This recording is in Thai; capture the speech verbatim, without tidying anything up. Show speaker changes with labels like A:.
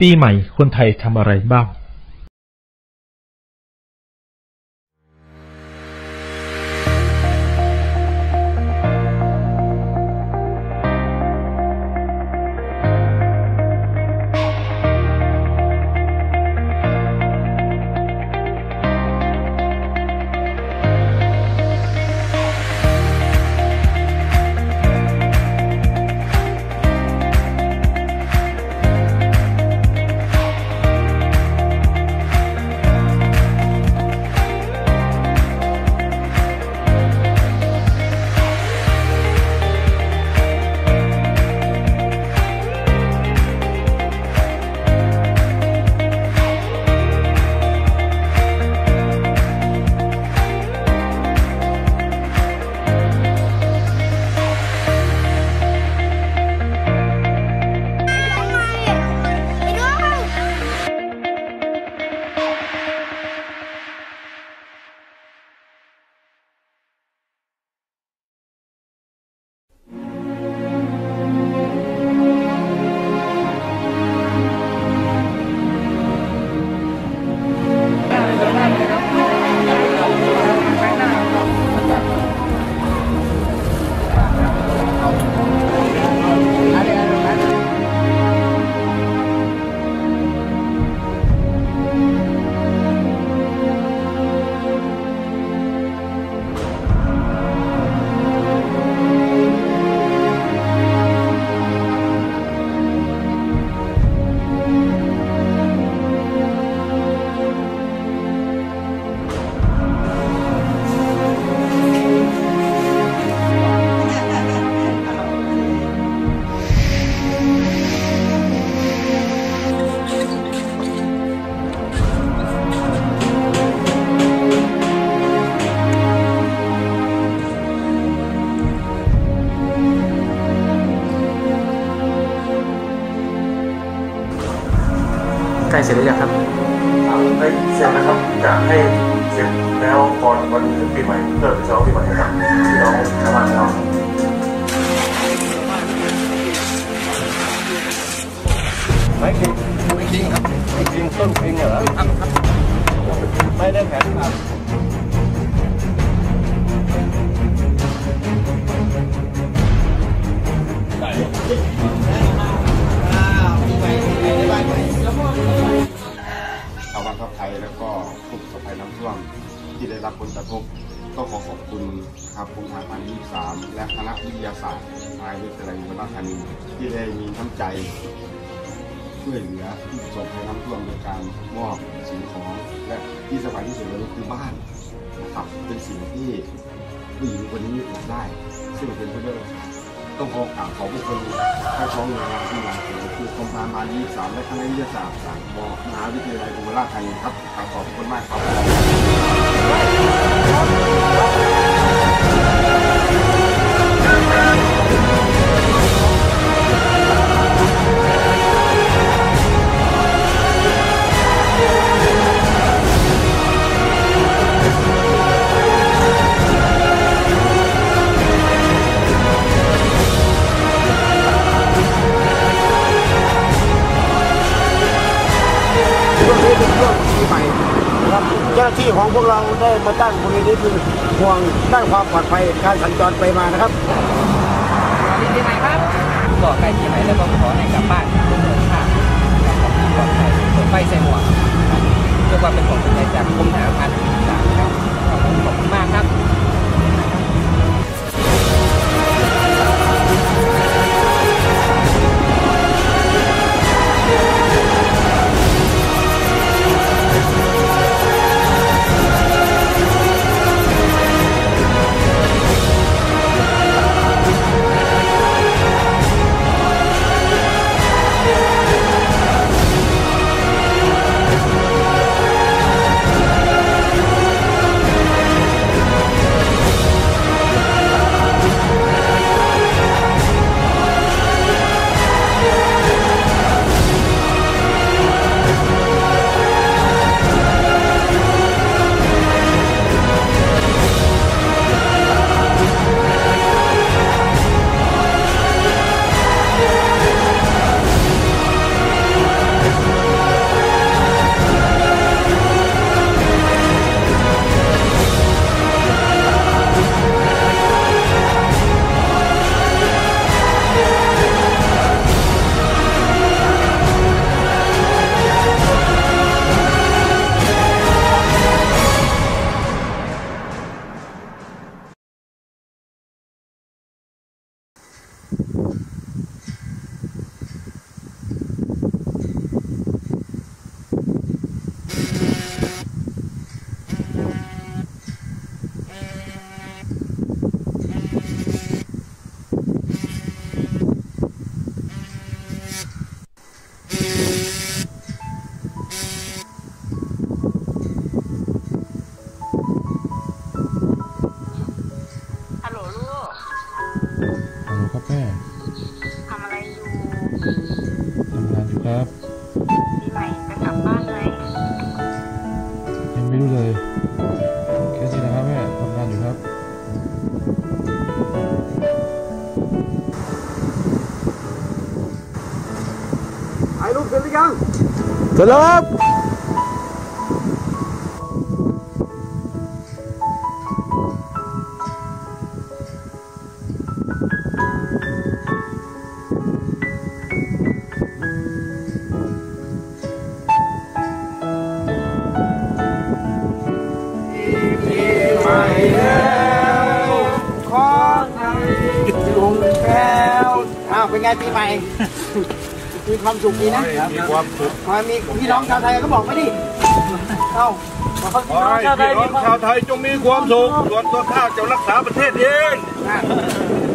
A: ปีใหม่คนไทยทำอะไรบ้าง
B: ใกล้เสร็จแล้วยังครับ
C: ได้เสร็จแล้วครับอยากให้เสร็จแล้วก่อนวันปีใหม่เพื่อเป็นฉลองปีใหม่นะครับที่น้องชาวบ้านเราไม่จริงไม่จริงครับไม่จริงต้นจริงเหรอครับไม่ได้แผนครับ
D: ชาวบ้านทับไทยแล้วก็ผู้ประสบภัยน้ำท่วมที่ได้รับผลกระทบก็ขอขอบคุณครับกรมทหารยี่สิบสามและคณะวิทยาศาสตร์มหาวิทยาลัยอุบลราชธานีที่ได้มีน้ำใจช่วยเหลือผู้ประสบภัยน้ำท่วมโดยการมอบสิ่งของและที่สำคัญที่สุดเลยคือบ้านนะครับเป็นสิ่งที่ผู้หญิงคนนี้อยากได้ซึ่งเป็นผู้ได้รับต้องขอกราบขอบพระคุณให้ท้องหน่วยงานที่หลังสูงคือกรมทหารยี่สิบสามและคณะวิทยาศาสตร์จากมหาวิทยาลัยอุบลราชธานีครับขอบคุณมากครับ
E: เจ้าหน้าที่ของพวกเราได้มาตั้งบริเวณนี้คือห่วงด้านความปลอดภัยการสัญจรไปมานะครับ
B: ปีใหม่ครับก็ใกล้ปีใหม่แล้วก็ขอให้กลับบ้านทุกคนค่ะปลอดภัยเปิดไฟใส่หมวกเรียกว่าเป็นของคนไทยจากกรมทหารยี่สิบสามครับขอบคุณมากครับ
A: ทำงานอยู่ครับ
F: ปีใหม่จะกลับบ้านไหม
A: ยังไม่รู้เลยแค่นี้นะครับแม่ทำงานอยู่ครับ
E: ถ่ายรูปเสร็จหรือยัง
A: เสร็จแล้วครับ
E: ใหม่แล้วขอให้ลุงแก้วอ้าวเป็นไงปีใหม่ มีความสุขดีนะ
D: มีความสุข
E: มามีพี่น้องชาวไทยก็บอกไม่ดิเอ้าบอกพี่น้องชาวไทย
D: พี่น้องชาวไทยจงมีความสุขส่วนตัวข้าจะรักษาประเทศเอง
E: อ่ะ